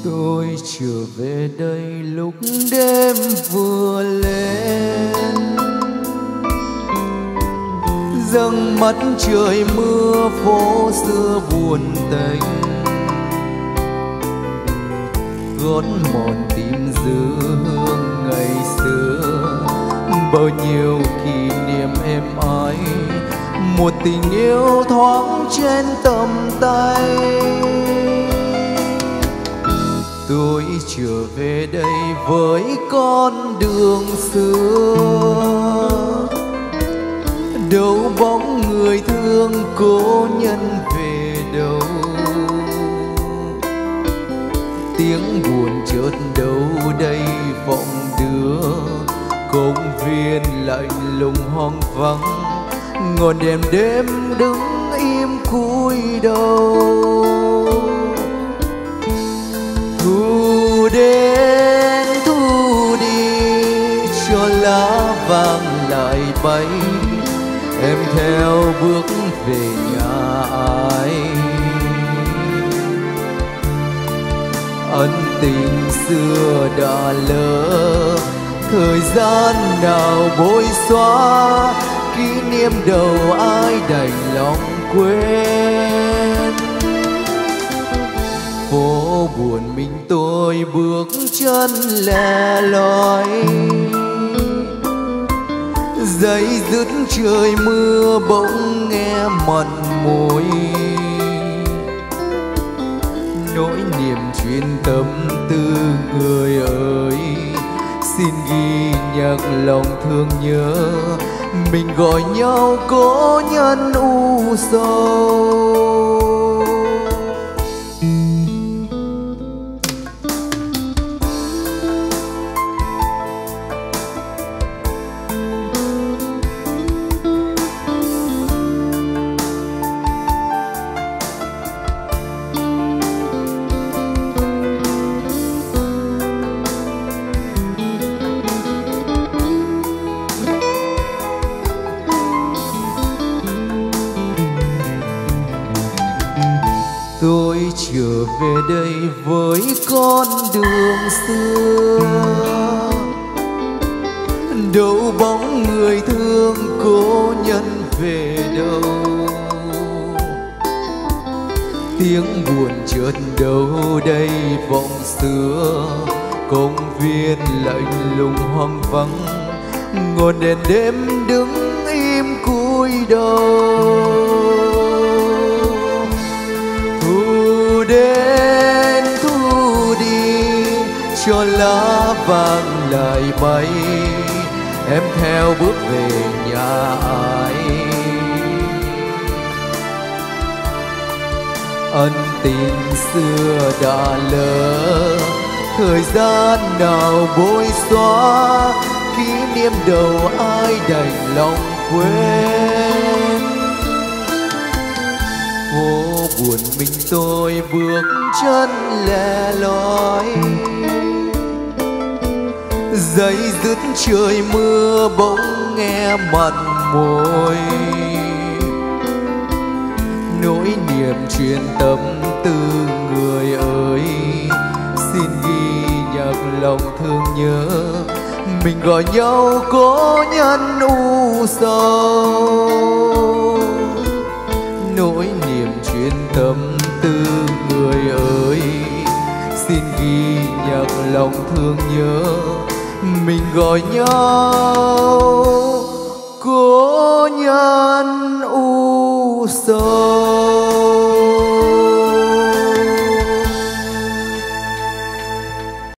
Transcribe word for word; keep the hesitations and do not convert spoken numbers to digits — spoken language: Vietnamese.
Tôi trở về đây lúc đêm vừa lên, dâng mắt trời mưa phố xưa buồn tênh, gót mòn tim dư hương ngày xưa. Bao nhiêu kỷ niệm êm ái, một tình yêu thoáng trên tầm tay. Tôi trở về đây với con đường xưa, đâu bóng người thương cố nhân về đâu. Tiếng buồn chợt đâu đây vọng đưa, công viên lạnh lùng hoang vắng, ngọn đèn đêm đứng im cúi đầu. Thu đến thu đi cho lá vàng lại bay, em theo bước về nhà ai. Ân tình xưa đã lỡ, thời gian nào bôi xóa, kỷ niệm đâu ai đành lòng quên. Phố buồn mình tôi bước chân lẻ loi, giây dứt trời mưa bỗng nghe mặn môi. Nỗi niềm chuyên tâm tư người ơi, xin ghi nhắc lòng thương nhớ, mình gọi nhau cố nhân u sầu. Tôi trở về đây với con đường xưa, đâu bóng người thương cố nhân về đâu. Tiếng buồn chợt đâu đây vọng xưa, công viên lạnh lùng hoang vắng, ngọn đèn đêm đứng im cúi đầu. Đến thu đi cho lá vàng lại bay, em theo bước về nhà ai. Ân tình xưa đã lỡ, thời gian nào bôi xóa, kỷ niệm đâu ai đành lòng quên. Phố buồn mình tôi bước chân lẻ loi, giây dứt trời mưa bỗng nghe mặn môi. Nỗi niềm truyền tâm tư người ơi, xin ghi nhắc lòng thương nhớ, mình gọi nhau cố nhân u sầu. Nỗi niềm chuyên tâm tư người ơi, xin ghi nhắc lòng thương nhớ, mình gọi nhau cố nhân u sầu.